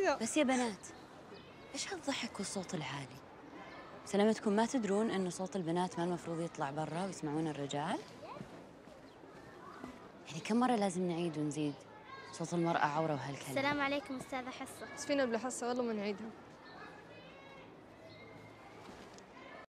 كذا. بس يا بنات، إيش هالضحك والصوت العالي؟ سلامتكم ما تدرون إنه صوت البنات ما المفروض يطلع برا ويسمعون الرجال؟ يعني كم مرة لازم نعيد ونزيد؟ صوت المرأة عورة وهالكلام. السلام عليكم أستاذة حصة. بس فينا بلا حصة والله ما نعيدها.